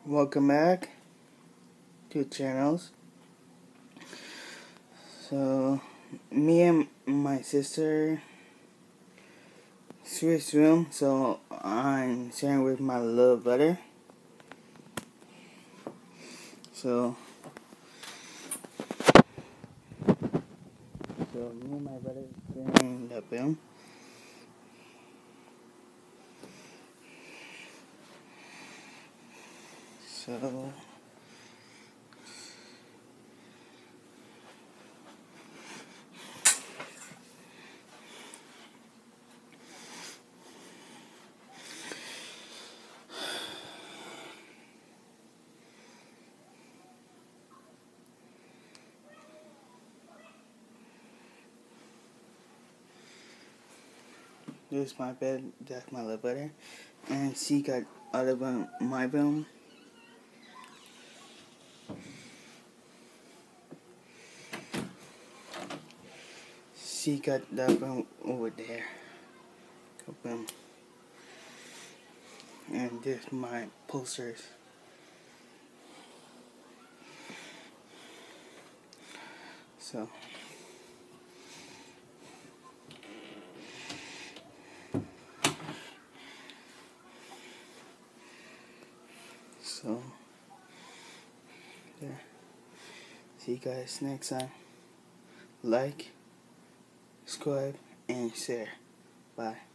Welcome back to channels. So me and my sister switched room, so I'm sharing with my little brother. So me and my brother sharing the film. So this is my bed, that's my little brother, and she got out of my room. She got that room over there. Boom. And this is my posters. So there. See you guys next time. Like, subscribe, and share. Bye.